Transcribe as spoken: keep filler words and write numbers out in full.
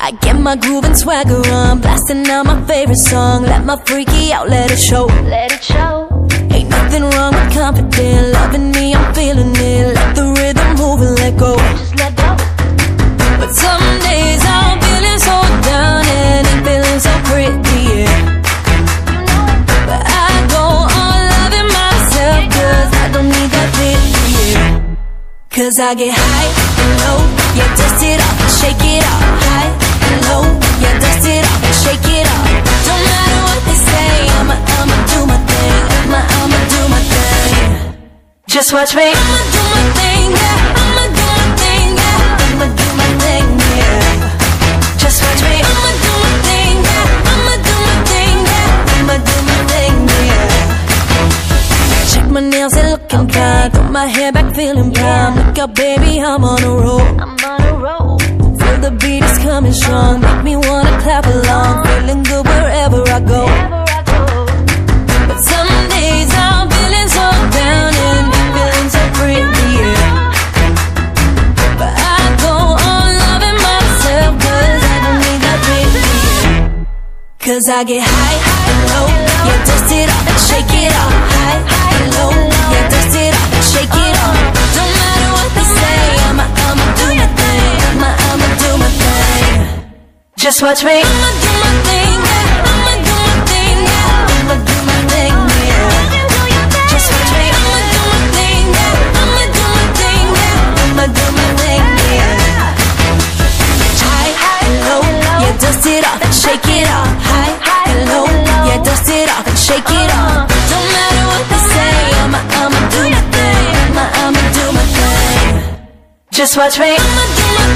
I get my groove and swagger on, blasting out my favorite song. Let my freaky out, let it show. Let it show. Ain't nothing wrong with confident, loving me, I'm feeling it. Let the rhythm move and let go. Just let go. But some days I'm feeling so down and ain't feeling so pretty, yeah. But I go on loving myself, cause I don't need that pity, yeah. Cause I get high and low, yeah, dust it off and shake it off. High and low, yeah, dust it off and shake it off. Don't matter what they say, I'ma, I'ma do my thing. I'ma, I'ma do my thing. Just watch me. I'ma do my thing, yeah. I'ma do my thing, yeah. I'ma do my thing, yeah. Just watch me. I'ma do my thing, yeah. I'ma do my thing, yeah. I'ma do my thing, yeah. Check my nails, they looking fine. Throw my hair back, feeling prime. Look out, baby, I'm on a roll. I'm on a roll. Feel the beat is coming strong. Make me wanna clap along. Feeling good wherever I go. But some days I'm feeling so down and feeling so pretty, yeah. But I go on loving myself, cause I don't need that pity, yeah. Cause I get high and low, yeah, dust it off and shake it off. High and low, yeah, dust it off and shake it off. Don't matter what they say, I'ma, I'ma do my thing. I'ma, I'ma do my thing. Just watch me. I'ma do my thing, yeah. I'ma do my thing, yeah. I'ma do my thing, yeah. Just watch me. I'ma do my thing, yeah. I'ma do my thing, yeah. I'ma do my thing, yeah. High and low, yeah, dust it off and shake it off. High and low, yeah, dust it off and shake it off. Don't matter what they say, I'ma, I'ma do my thing. I'ma, I'ma do my thing. Just watch me. I'ma do my